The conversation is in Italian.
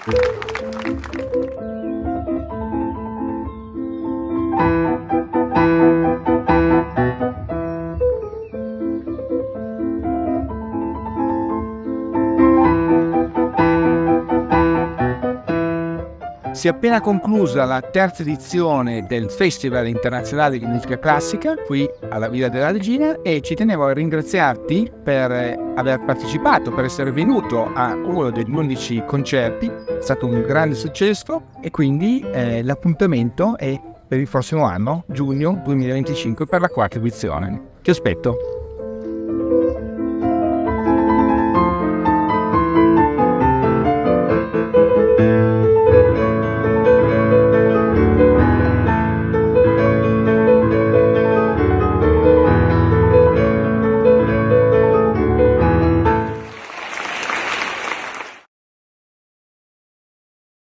Si è appena conclusa la terza edizione del Festival Internazionale di Musica Classica qui alla Villa della Regina e ci tenevo a ringraziarti per aver partecipato, per essere venuto a uno degli 11 concerti. È stato un grande successo e quindi l'appuntamento è per il prossimo anno, giugno 2025, per la quarta edizione. Ti aspetto!